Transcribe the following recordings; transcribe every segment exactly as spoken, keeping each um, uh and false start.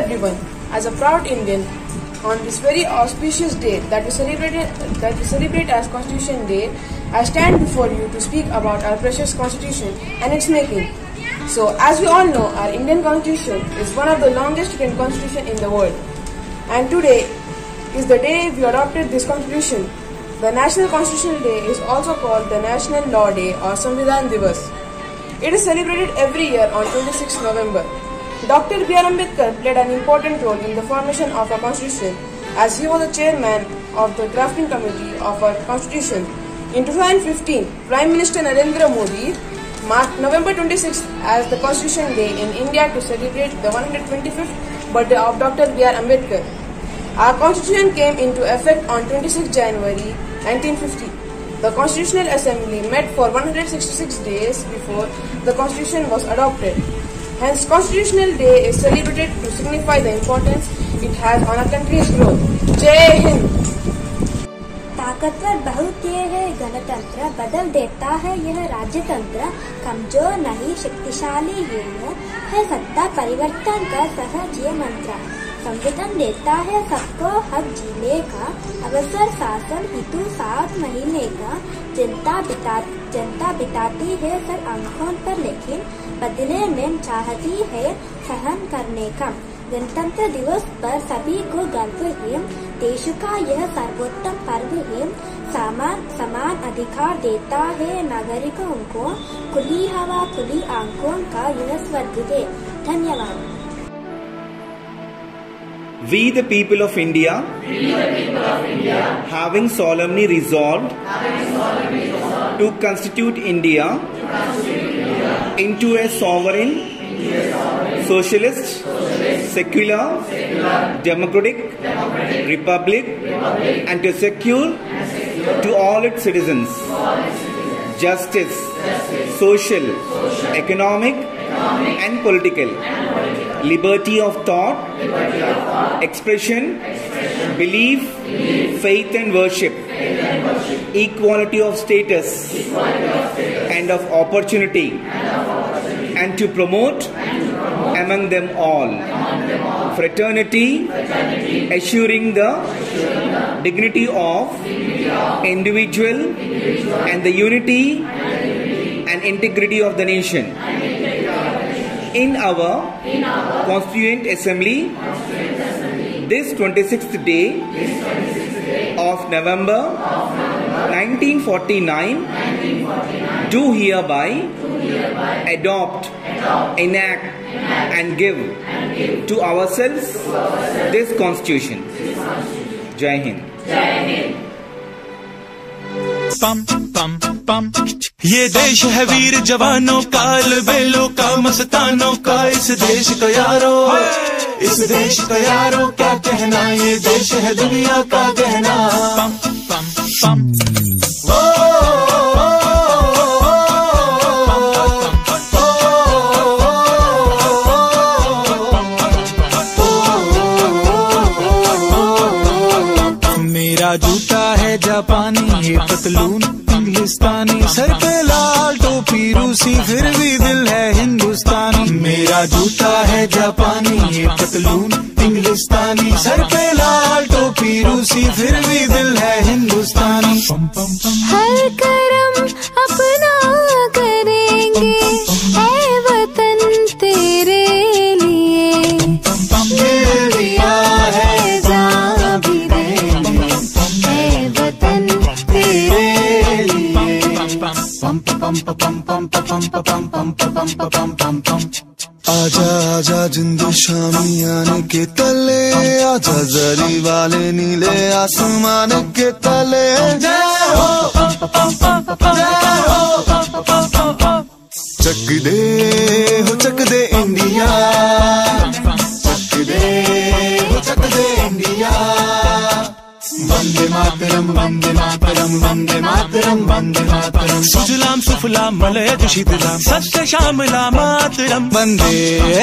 everyone. As a proud Indian, on this very auspicious day that we celebrate that we celebrate as Constitution Day, I stand before you to speak about our precious Constitution and its making. So, as we all know, our Indian Constitution is one of the longest written Constitution in the world. And today is the day we adopted this Constitution. The National Constitutional Day is also called the National Law Day or Samvidhan Divas. It is celebrated every year on twenty-sixth November. Doctor B R Ambedkar played an important role in the formation of our Constitution as he was the chairman of the drafting committee of our Constitution. In two thousand fifteen, Prime Minister Narendra Modi marked November twenty-sixth as the Constitution Day in India to celebrate the one hundred twenty-fifth birthday of Doctor B R Ambedkar. Our Constitution came into effect on twenty-sixth January nineteen fifty. The Constitutional Assembly met for one hundred sixty-six days before the Constitution was adopted. Hence, Constitutional Day is celebrated to signify the importance it has on our country's growth. Jai Hind! ताकतवर बहुत ये है गणतंत्र, बदल देता है यह राज्यतंत्र, कमजोर नहीं शक्तिशाली ये है सत्ता परिवर्तन का सहज ये मंत्र। संविधान देता है सबको हक जीने का, अवसर शासन हितु साथ महीने का। जनता बिता जनता बिताती है सर आंखों पर, लेकिन बदले में चाहती है सहन करने का। गणतंत्र दिवस पर सभी को गर्व है, देश का यह सर्वोत्तम पर्व है। समान समान अधिकार देता है नागरिकों को, खुली हवा खुली आंखों का यह स्वर्ग है। धन्यवाद। We the people of India, we the people of India, having solemnly resolved, having solemnly resolved to constitute India, to constitute India into a sovereign, into a sovereign, socialist, socialist, secular, secular, democratic, democratic, republic, republic, and to secure, and secure to all its citizens, to all its citizens justice, justice, social, social, economic, economic, and political, and political, liberty of thought, liberty of thought, expression, expression, belief, belief, faith and worship, faith and worship, equality of status equality of status, and of opportunity, and of opportunity, and to promote and to promote among them all among them all fraternity, fraternity, assuring the assuring the dignity of dignity of individual individual and the unity and unity and integrity of the nation. and integrity of the nation. In our In our Constituent Assembly, Constituent Assembly, this twenty-sixth day this twenty-sixth day of November of November nineteen forty-nine, nineteen forty-nine, do hereby do hereby adopt, adopt, enact, enact, and give and give to ourselves to ourselves this Constitution. this Constitution. Jai Hind. Jai Hind. पम पम पम ये देश है वीर जवानों का, बेलों का, मस्तानों का, इस देश का यारो, इस देश का यारो क्या कहना, ये देश है दुनिया का गहना। पम पम पम मेरा जूता है जापानी, ये पतलून इंग्लिस्तानी, सर पे लाल टोपी रूसी, फिर भी दिल है हिंदुस्तानी। मेरा जूता है जापानी, ये पतलून इंग्लिस्तानी, सर पे लाल टोपी रूसी, फिर भी दिल है हिंदुस्तानी। हर कर्म अपना करेंगे ऐ वतन तेरे लिए, दिल दिया है जान भी देंगे ऐ वतन तेरे लिए। पम पम पम पम पम पम पम पम पम पम पम आजा आजा जिंद शामियाने के तले, आजा जरी वाले नीले आसमान के तले। चक दे हो चक दे इंडिया, चक दे हो चक दे इंडिया। वंदे मातरम वंदे मातरम वंदे मातरम वंदे मातरम। सुजलाम सुफलाम मलयज शीतलाम सत्य श्यामला मातरम। वंदे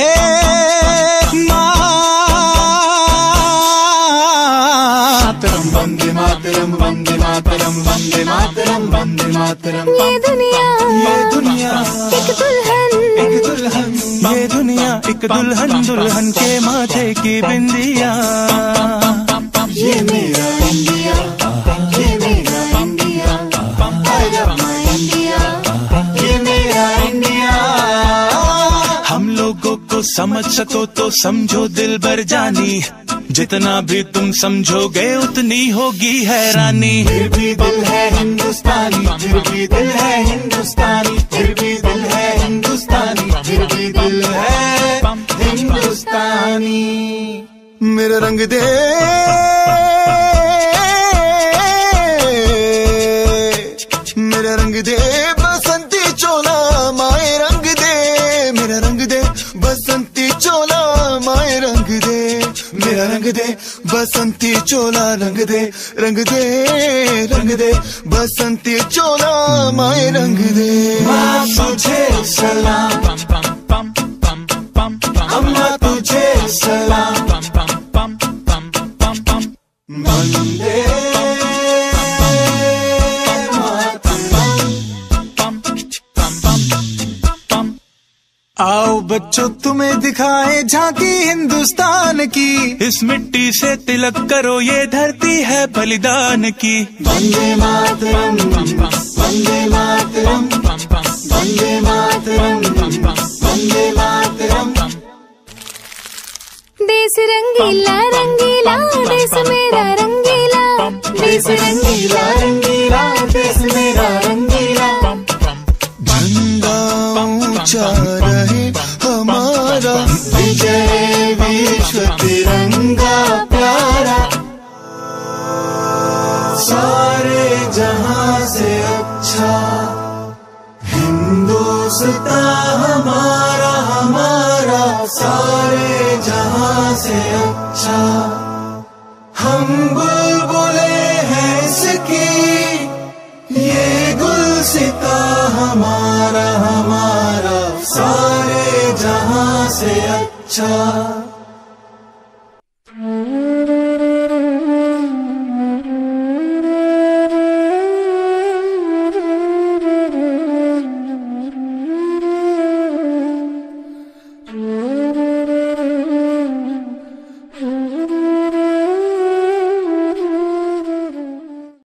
मातरम वंदे मातरम वंदे मातरम वंदे मातरम वंदे मातरम। ये दुनिया ये दुनिया एक दुल्हन एक दुल्हन, ये दुनिया एक एक दुल्हन दुल्हन के माथे की बिंदिया। ये मेरा इंडिया, ये मेरा India, I love my India, ये मेरा इंडिया। हम लोगों को समझ सको तो समझो दिल भर जानी, जितना भी तुम समझोगे उतनी होगी हैरानी। फिर भी दिल है हिंदुस्तानी, फिर भी दिल है हिंदुस्तानी, फिर भी दिल है हिंदुस्तानी, फिर भी दिल है हिंदुस्तानी। मेरा रंग दे मेरा रंग दे बसंती चोला माए रंग दे, मेरा रंग दे बसंती चोला माए रंग दे, मेरा रंग दे बसंती चोला रंग दे, रंग दे रंग दे बसंती चोला माए रंग दे। माँ तुझे सलाम, अम्मा तुझे सलाम, वंदे आओ बच्चों तुम्हें दिखाए झांकी हिंदुस्तान की, इस मिट्टी से तिलक करो ये धरती है बलिदान की। वंदे मातरम, वंदे मातरम, वंदे मातरम, वंदे मातरम। देश रंगीला रंगीला देश मेरा रंगीला, देश रंगीला रंगीला देश मेरा रंगीला। झंडा ऊंचा रहे हमारा, विजय विश्व तिरंगा प्यारा, सारे जहां से अच्छा हिंदुस्तान हमारा, हमारा सारे जहां से अच्छा। हम बुलबुले हैं इसकी, ये गुलसिता हमारा, हमारा सारे जहां से अच्छा।